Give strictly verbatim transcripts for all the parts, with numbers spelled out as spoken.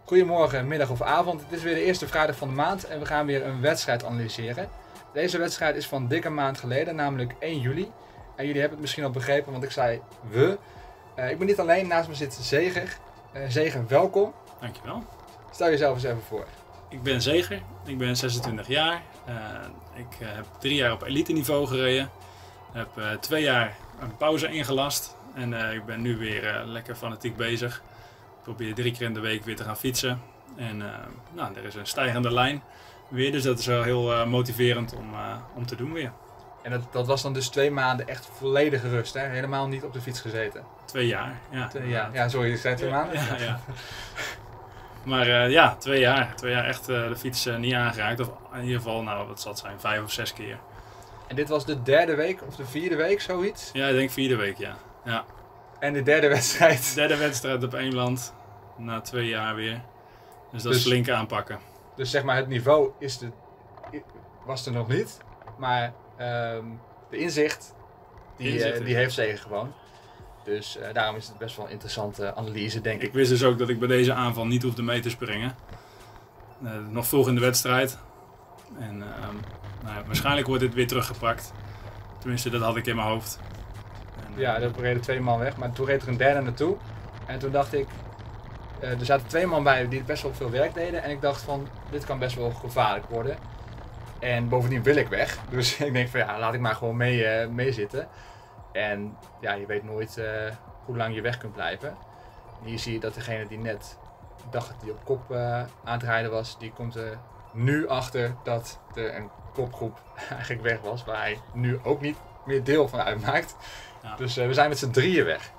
Goedemorgen, middag of avond. Het is weer de eerste vrijdag van de maand en we gaan weer een wedstrijd analyseren. Deze wedstrijd is van dik een maand geleden, namelijk één juli. En jullie hebben het misschien al begrepen, want ik zei we. Uh, ik ben niet alleen, naast me zit Zeger. Uh, Zeger, welkom. Dankjewel. Stel jezelf eens even voor. Ik ben Zeger, ik ben zesentwintig jaar. Uh, ik uh, heb drie jaar op elite niveau gereden. Ik heb uh, twee jaar een pauze ingelast. En uh, ik ben nu weer uh, lekker fanatiek bezig. Ik probeer drie keer in de week weer te gaan fietsen. En uh, nou, er is een stijgende lijn weer, dus dat is wel heel uh, motiverend om, uh, om te doen weer. En dat, dat was dan dus twee maanden echt volledige rust, hè? Helemaal niet op de fiets gezeten? Twee jaar, ja. Twee jaar. Ja, sorry, je zei twee maanden? Ja, ja, ja. Maar uh, ja, twee jaar. Twee jaar echt uh, de fiets uh, niet aangeraakt. Of in ieder geval, nou wat zal het zijn, vijf of zes keer. En dit was de derde week of de vierde week, zoiets? Ja, ik denk vierde week, ja. ja. En de derde wedstrijd? De derde wedstrijd op Eemland, na twee jaar weer. Dus dat dus, is flink aanpakken. Dus zeg maar, het niveau is de, was er nog niet, maar um, de inzicht, die, inzicht uh, die heeft Zeger gewoon. Dus uh, daarom is het best wel een interessante analyse, denk ik. Ik wist dus ook dat ik bij deze aanval niet hoefde mee te springen. Uh, nog vroeg in de wedstrijd. En uh, nou ja, waarschijnlijk wordt dit weer teruggepakt. Tenminste, dat had ik in mijn hoofd. En, ja, er reden twee man weg, maar toen reed er een derde naartoe. En toen dacht ik, uh, er zaten twee man bij die best wel veel werk deden. En ik dacht van, dit kan best wel gevaarlijk worden. En bovendien wil ik weg. Dus ik denk van ja, laat ik maar gewoon mee, uh, mee zitten. En ja, je weet nooit uh, hoe lang je weg kunt blijven. En hier zie je dat degene die net dacht dat hij op kop uh, aan het rijden was, die komt er nu achter dat er een kopgroep eigenlijk weg was, waar hij nu ook niet meer deel van uitmaakt. Ja. Dus uh, we zijn met z'n drieën weg.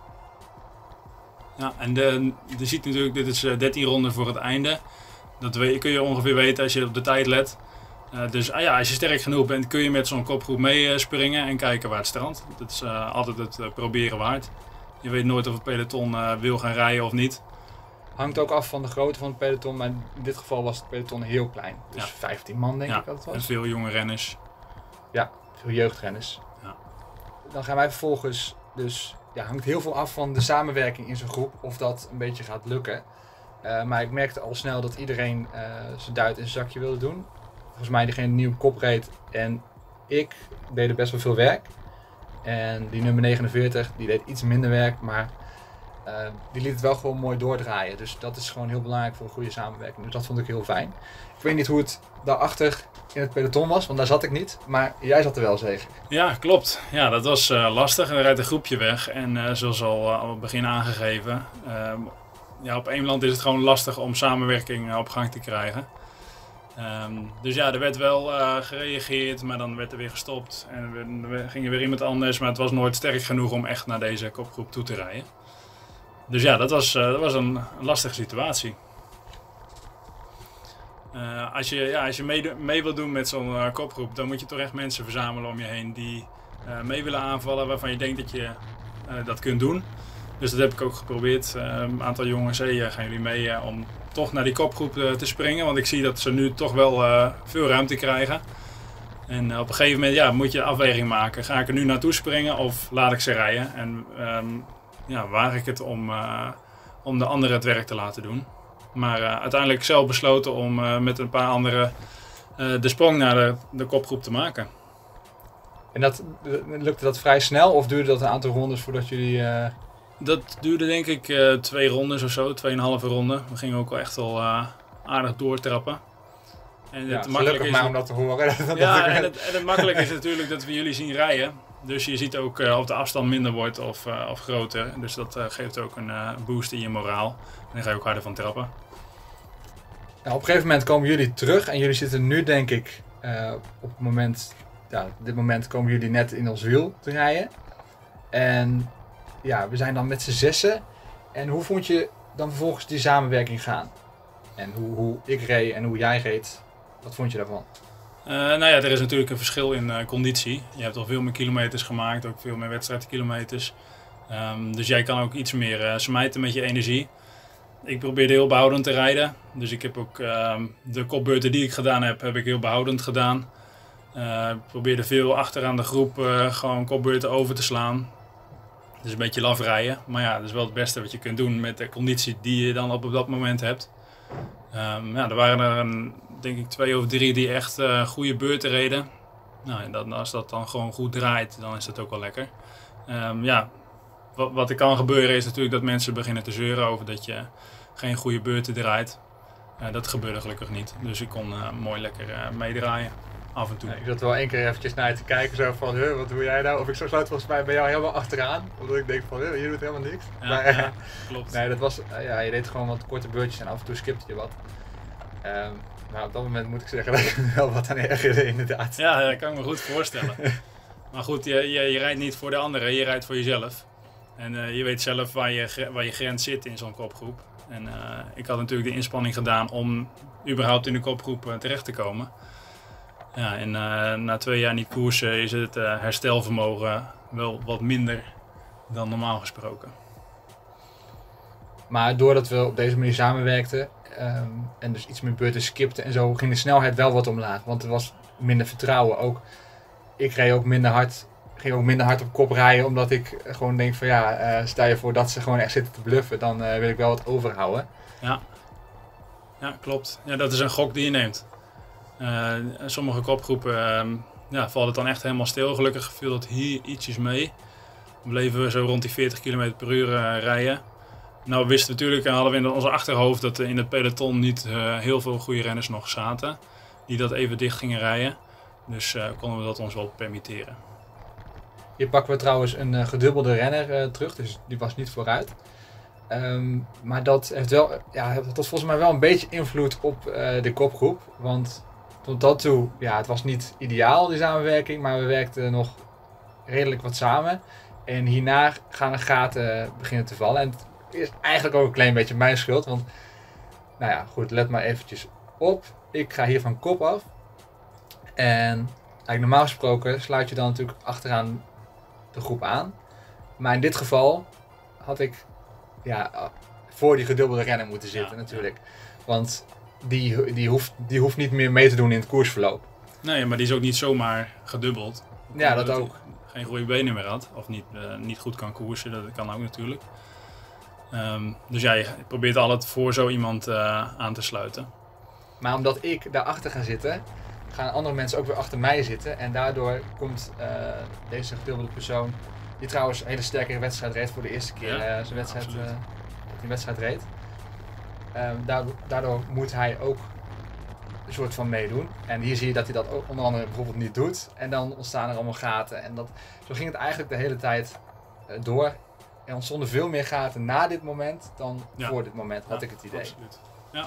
Ja, en de, je ziet natuurlijk, dit is dertien ronden voor het einde. Dat weet, kun je ongeveer weten als je op de tijd let. Uh, dus ah ja, als je sterk genoeg bent, kun je met zo'n kopgroep meespringen uh, en kijken waar het strandt. Dat is uh, altijd het uh, proberen waard. Je weet nooit of het peloton uh, wil gaan rijden of niet. Hangt ook af van de grootte van het peloton, maar in dit geval was het peloton heel klein. Dus ja. vijftien man denk ja. ik dat het was. En veel jonge renners. Ja, veel jeugdrenners. Ja. Dan gaan wij vervolgens, dus ja, hangt heel veel af van de samenwerking in zo'n groep, of dat een beetje gaat lukken. Uh, maar ik merkte al snel dat iedereen uh, zijn duit in zijn zakje wilde doen. Volgens mij degene die op kop reed en ik deden best wel veel werk. En die nummer negenenveertig, die deed iets minder werk, maar uh, die liet het wel gewoon mooi doordraaien. Dus dat is gewoon heel belangrijk voor een goede samenwerking. Dus dat vond ik heel fijn. Ik weet niet hoe het daarachter in het peloton was, want daar zat ik niet. Maar jij zat er wel zeker. Ja, klopt. Ja, dat was uh, lastig. Er rijdt een groepje weg. En uh, zoals al uh, aan het begin aangegeven, uh, ja, op Eemland is het gewoon lastig om samenwerking uh, op gang te krijgen. Um, dus ja, er werd wel uh, gereageerd, maar dan werd er weer gestopt en er ging er weer iemand anders, maar het was nooit sterk genoeg om echt naar deze kopgroep toe te rijden. Dus ja, dat was, uh, dat was een, een lastige situatie. Uh, als je, ja, als je mee, mee wil doen met zo'n uh, kopgroep, dan moet je toch echt mensen verzamelen om je heen die uh, mee willen aanvallen, waarvan je denkt dat je uh, dat kunt doen. Dus dat heb ik ook geprobeerd. Uh, een aantal jongens, hey, uh, gaan jullie mee uh, om toch naar die kopgroep uh, te springen. Want ik zie dat ze nu toch wel uh, veel ruimte krijgen. En uh, op een gegeven moment ja, moet je de afweging maken. Ga ik er nu naartoe springen of laat ik ze rijden? En um, ja, waag ik het om, uh, om de anderen het werk te laten doen. Maar uh, uiteindelijk zelf besloten om uh, met een paar anderen uh, de sprong naar de, de kopgroep te maken. En dat, lukte dat vrij snel of duurde dat een aantal rondes voordat jullie... Uh... Dat duurde denk ik uh, twee rondes of zo, tweeënhalve ronde. We gingen ook wel echt al uh, aardig doortrappen. En ja, het gelukkig is maar om dat te horen. Ja, en het, en het makkelijke is natuurlijk dat we jullie zien rijden. Dus je ziet ook uh, of de afstand minder wordt of, uh, of groter. Dus dat uh, geeft ook een uh, boost in je moraal. En dan ga je ook harder van trappen. Nou, op een gegeven moment komen jullie terug. En jullie zitten nu denk ik uh, op het moment... Ja, op dit moment komen jullie net in ons wiel te rijden. En... Ja, we zijn dan met z'n zessen. En hoe vond je dan vervolgens die samenwerking gaan? En hoe, hoe ik reed en hoe jij reed, wat vond je daarvan? Uh, nou ja, er is natuurlijk een verschil in uh, conditie. Je hebt al veel meer kilometers gemaakt, ook veel meer wedstrijdkilometers. Um, dus jij kan ook iets meer uh, smijten met je energie. Ik probeerde heel behoudend te rijden. Dus ik heb ook uh, de kopbeurten die ik gedaan heb, heb ik heel behoudend gedaan. Uh, ik probeerde veel achteraan de groep uh, gewoon kopbeurten over te slaan. Dus een beetje laf rijden. Maar ja, dat is wel het beste wat je kunt doen met de conditie die je dan op dat moment hebt. Um, ja, er waren er een, denk ik twee of drie die echt uh, goede beurten reden. Nou, en dat, als dat dan gewoon goed draait, dan is dat ook wel lekker. Um, ja, wat, wat er kan gebeuren is natuurlijk dat mensen beginnen te zeuren over dat je geen goede beurten draait. Uh, dat gebeurde gelukkig niet. Dus ik kon uh, mooi lekker uh, meedraaien. Af en toe. Ja, ik zat wel één keer eventjes naar je te kijken, zo van, huh, wat doe jij nou? Of ik zat volgens mij bij jou helemaal achteraan, omdat ik denk van, huh, je doet helemaal niks. Ja, maar, ja, klopt. Nee, dat was, uh, ja, je deed gewoon wat korte beurtjes en af en toe skipte je wat. Um, maar op dat moment moet ik zeggen dat ik me wel wat aan ergerde, inderdaad. Ja, dat kan ik me goed voorstellen. Maar goed, je, je, je rijdt niet voor de anderen, je rijdt voor jezelf. En uh, je weet zelf waar je, waar je grens zit in zo'n kopgroep. En uh, ik had natuurlijk de inspanning gedaan om überhaupt in de kopgroep uh, terecht te komen. Ja, en uh, na twee jaar niet koersen is het uh, herstelvermogen wel wat minder dan normaal gesproken. Maar doordat we op deze manier samenwerkten um, en dus iets meer beurten skipten en zo, ging de snelheid wel wat omlaag. Want er was minder vertrouwen. Ook, ik reed ook minder hard, ging ook minder hard op kop rijden, omdat ik gewoon denk van ja, uh, stel je voor dat ze gewoon echt zitten te bluffen, dan uh, wil ik wel wat overhouden. Ja, ja klopt. Ja, dat is een gok die je neemt. Uh, sommige kopgroepen uh, ja, valt het dan echt helemaal stil. Gelukkig viel dat hier ietsjes mee. We bleven we zo rond die veertig kilometer per uur uh, rijden. Nou wisten we natuurlijk en hadden we in onze achterhoofd dat in het peloton niet uh, heel veel goede renners nog zaten. Die dat even dicht gingen rijden. Dus uh, konden we dat ons wel permitteren. Hier pakken we trouwens een uh, gedubbelde renner uh, terug, dus die was niet vooruit. Um, maar dat heeft wel, ja, dat had volgens mij wel een beetje invloed op uh, de kopgroep. Want tot dat toe, ja, het was niet ideaal die samenwerking, maar we werkten nog redelijk wat samen. En hierna gaan de gaten beginnen te vallen. En het is eigenlijk ook een klein beetje mijn schuld, want, nou ja, goed, let maar eventjes op. Ik ga hier van kop af. En eigenlijk normaal gesproken sluit je dan natuurlijk achteraan de groep aan. Maar in dit geval had ik ja, voor die gedubbelde renner moeten zitten ja, natuurlijk. Ja. Want die, die, hoeft, die hoeft niet meer mee te doen in het koersverloop. Nee, maar die is ook niet zomaar gedubbeld. Ja, dat, dat ook. Geen goede benen meer had. Of niet, uh, niet goed kan koersen, dat kan ook natuurlijk. Um, dus ja, je probeert altijd voor zo iemand uh, aan te sluiten. Maar omdat ik daarachter ga zitten, gaan andere mensen ook weer achter mij zitten. En daardoor komt uh, deze gedubbelde persoon, die trouwens een hele sterke wedstrijd reed voor de eerste keer ja, uh, zijn wedstrijd, uh, die wedstrijd reed. Um, daardoor, daardoor moet hij ook een soort van meedoen. En hier zie je dat hij dat ook onder andere bijvoorbeeld niet doet. En dan ontstaan er allemaal gaten. En dat, zo ging het eigenlijk de hele tijd uh, door. Er ontstonden veel meer gaten na dit moment dan ja. voor dit moment, had ja, ik het idee. Absoluut. Ja.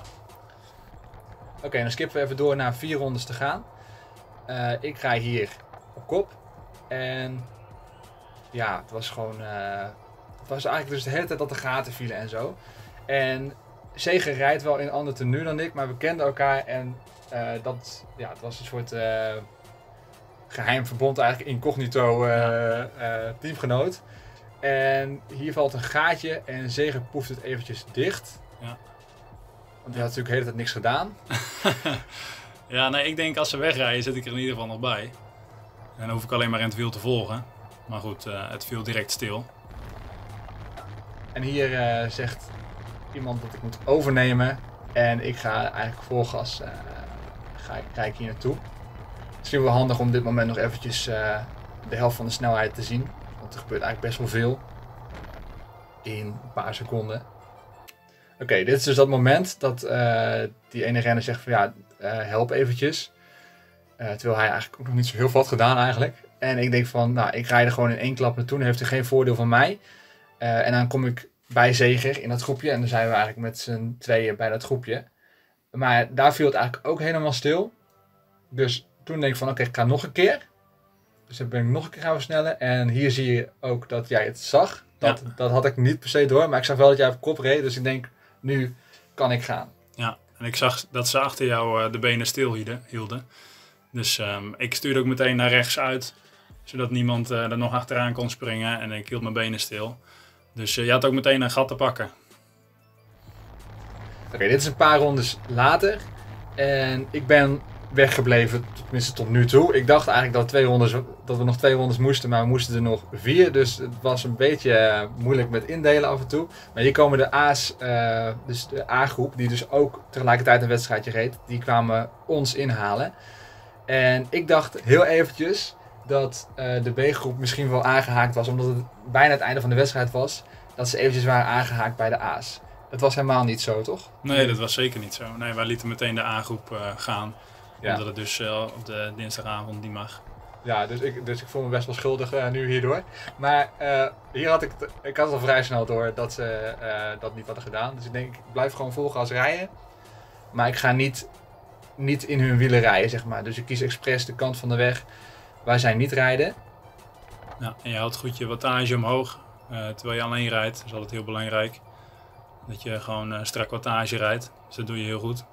Oké, okay, dan skippen we even door naar vier rondes te gaan. Uh, ik rij hier op kop. En ja, het was gewoon... Uh, het was eigenlijk dus de hele tijd dat de gaten vielen en zo. En Zeger rijdt wel in een ander tenue dan ik, maar we kenden elkaar. En uh, dat, ja, het was een soort uh, geheim verbond, eigenlijk incognito uh, uh, teamgenoot. En hier valt een gaatje en Zeger poeft het eventjes dicht. Ja. Want die had natuurlijk de hele tijd niks gedaan. Ja, nee, ik denk als ze wegrijden zit ik er in ieder geval nog bij. En dan hoef ik alleen maar in het wiel te volgen. Maar goed, uh, het viel direct stil. En hier uh, zegt iemand dat ik moet overnemen. En ik ga eigenlijk vol gas uh, ga, ga ik hier naartoe. Het is wel handig om op dit moment nog eventjes uh, de helft van de snelheid te zien. Want er gebeurt eigenlijk best wel veel. In een paar seconden. Oké, okay, dit is dus dat moment dat uh, die ene renner zegt van ja, uh, help eventjes. Uh, terwijl hij eigenlijk ook nog niet zo heel veel had gedaan eigenlijk. En ik denk van, nou, ik rijd er gewoon in één klap naartoe. Dan heeft hij geen voordeel van mij. Uh, en dan kom ik bij Zeger in dat groepje. En dan zijn we eigenlijk met z'n tweeën bij dat groepje. Maar daar viel het eigenlijk ook helemaal stil. Dus toen denk ik van, oké, okay, ik ga nog een keer. Dus dan ben ik nog een keer gaan versnellen. En hier zie je ook dat jij het zag. Dat, ja. dat had ik niet per se door. Maar ik zag wel dat jij op kop reed. Dus ik denk, nu kan ik gaan. Ja, en ik zag dat ze achter jou uh, de benen stil hielden. Dus um, ik stuurde ook meteen naar rechts uit. Zodat niemand uh, er nog achteraan kon springen. En ik hield mijn benen stil. Dus uh, je had ook meteen een gat te pakken. Oké, okay, dit is een paar rondes later. En ik ben weggebleven, tenminste tot nu toe. Ik dacht eigenlijk dat, twee rondes, dat we nog twee rondes moesten, maar we moesten er nog vier. Dus het was een beetje uh, moeilijk met indelen af en toe. Maar hier komen de A's, uh, dus de A-groep, die dus ook tegelijkertijd een wedstrijdje reed, die kwamen ons inhalen. En ik dacht heel eventjes dat uh, de B-groep misschien wel aangehaakt was, omdat het bijna het einde van de wedstrijd was, dat ze eventjes waren aangehaakt bij de A's. Dat was helemaal niet zo, toch? Nee, dat was zeker niet zo. Nee, wij lieten meteen de A-groep uh, gaan. Ja. Omdat het dus uh, op de dinsdagavond niet mag. Ja, dus ik, dus ik voel me best wel schuldig uh, nu hierdoor. Maar uh, hier had ik, ik had al vrij snel door dat ze uh, dat niet hadden gedaan. Dus ik denk, ik blijf gewoon vol gas rijden. Maar ik ga niet, niet in hun wielen rijden, zeg maar. Dus ik kies expres de kant van de weg waar zij niet rijden. Ja, en je houdt goed je wattage omhoog. Uh, terwijl je alleen rijdt, dat is altijd heel belangrijk. Dat je gewoon uh, strak wattage rijdt. Dus dat doe je heel goed.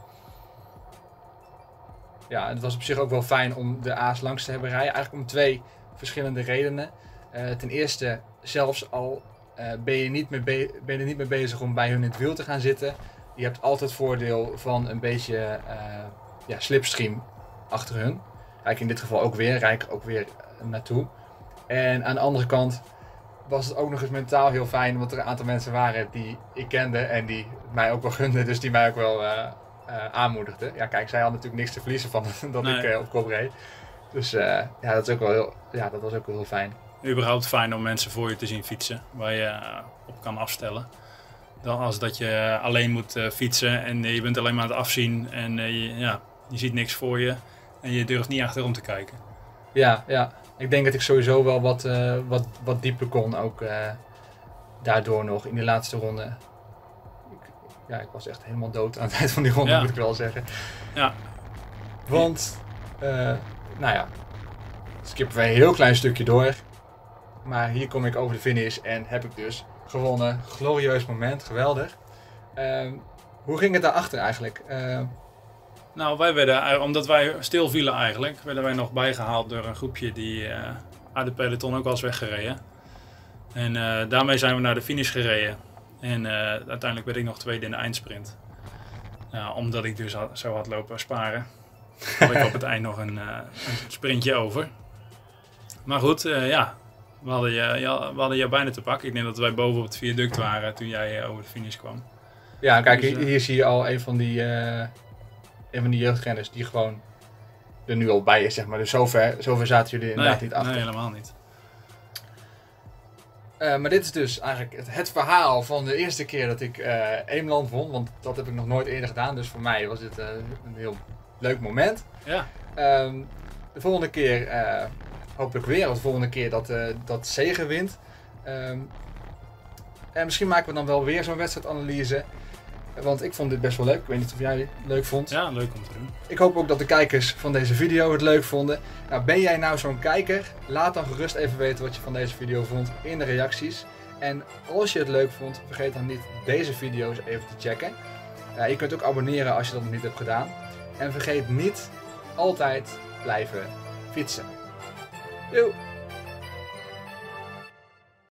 Ja, het was op zich ook wel fijn om de A's langs te hebben rijden. Eigenlijk om twee verschillende redenen. Uh, ten eerste, zelfs al uh, ben, je niet meer be- ben je er niet mee bezig om bij hun in het wiel te gaan zitten. Je hebt altijd het voordeel van een beetje uh, ja, slipstream achter hun. Rijd ik in dit geval ook weer, rijd ik ook weer naartoe. En aan de andere kant was het ook nog eens mentaal heel fijn, omdat er een aantal mensen waren die ik kende en die mij ook wel gunden, dus die mij ook wel uh, uh, aanmoedigden. Ja, kijk, zij had natuurlijk niks te verliezen van dat nee. ik uh, op kop reed. Dus uh, ja, dat is ook wel heel, ja, dat was ook wel heel fijn. Überhaupt fijn om mensen voor je te zien fietsen, waar je uh, op kan afstellen. Dan als dat je alleen moet uh, fietsen en uh, je bent alleen maar aan het afzien en uh, je, ja, je ziet niks voor je en je durft niet achterom te kijken. Ja, ja. Ik denk dat ik sowieso wel wat, uh, wat, wat dieper kon, ook uh, daardoor nog in de laatste ronde. Ik, ja, ik was echt helemaal dood aan het eind van die ronde, ja. Moet ik wel zeggen. Ja. Want, uh, nou ja, skippen we een heel klein stukje door. Maar hier kom ik over de finish en heb ik dus gewonnen. Glorieus moment, geweldig. Uh, hoe ging het daarachter eigenlijk? Uh, Nou, wij werden, omdat wij stil vielen eigenlijk, werden wij nog bijgehaald door een groepje die uh, uit de peloton ook was weggereden. En uh, daarmee zijn we naar de finish gereden. En uh, uiteindelijk werd ik nog tweede in de eindsprint. Uh, omdat ik dus had, zo had lopen sparen, had ik op het eind nog een, uh, een sprintje over. Maar goed, uh, ja, we hadden, je, ja, we hadden jou bijna te pakken. Ik denk dat wij boven op het viaduct waren toen jij uh, over de finish kwam. Ja, kijk, dus, hier, uh, hier zie je al een van die... Uh... Een van die jeugdrenners die gewoon er nu al bij is, zeg maar. Dus zover, zover zaten jullie inderdaad nee, niet achter. Nee, helemaal niet. Uh, maar dit is dus eigenlijk het, het verhaal van de eerste keer dat ik uh, Eemland won. Want dat heb ik nog nooit eerder gedaan. Dus voor mij was dit uh, een heel leuk moment. Ja. Um, de volgende keer, uh, hopelijk weer, of de volgende keer dat, uh, dat Zegen wint. Um, en misschien maken we dan wel weer zo'n wedstrijdanalyse. Want ik vond dit best wel leuk. Ik weet niet of jij het leuk vond. Ja, leuk om te doen. Ik hoop ook dat de kijkers van deze video het leuk vonden. Nou, ben jij nou zo'n kijker? Laat dan gerust even weten wat je van deze video vond in de reacties. En als je het leuk vond, vergeet dan niet deze video's even te checken. Uh, je kunt ook abonneren als je dat nog niet hebt gedaan. En vergeet niet altijd blijven fietsen. Doei!